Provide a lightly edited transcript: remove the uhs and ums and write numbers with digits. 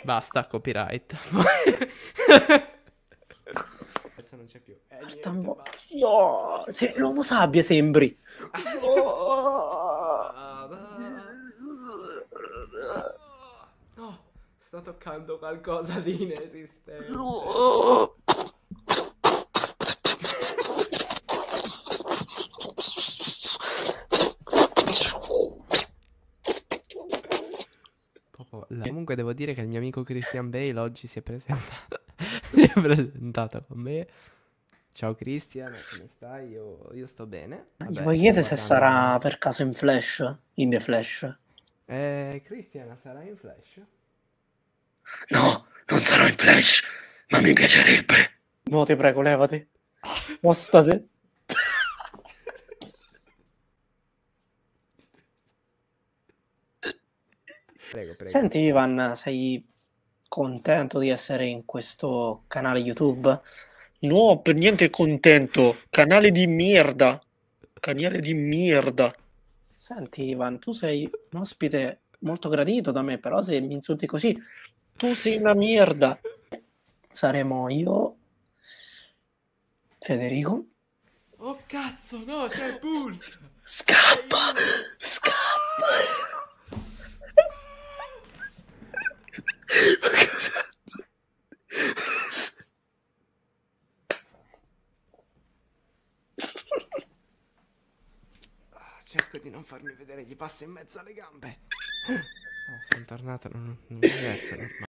Basta, copyright. Adesso non c'è più. Niente, basta. No, l'uomo sabbia sembri. No, sto toccando qualcosa di inesistente. Comunque devo dire che il mio amico Christian Bale oggi si è presentato, si è presentato con me. Ciao Christian, come stai? Io sto bene. Gli Vabbè, puoi sto chiedere se sarà guardando... per caso in Flash? In The Flash? Christian, sarà in Flash? No, non sarò in Flash, ma mi piacerebbe. No, ti prego, levati. Spostate. Prego, prego. Senti, Ivan, sei contento di essere in questo canale YouTube? No, per niente contento. Canale di merda. Canale di merda. Senti, Ivan, tu sei un ospite molto gradito da me, però se mi insulti così, tu sei una merda. Saremo io, Federico. Oh cazzo, no, c'è il pulso! Scappa! Scappa! Cerco di non farmi vedere, gli passa in mezzo alle gambe. Sono tornato, non deve essere normale.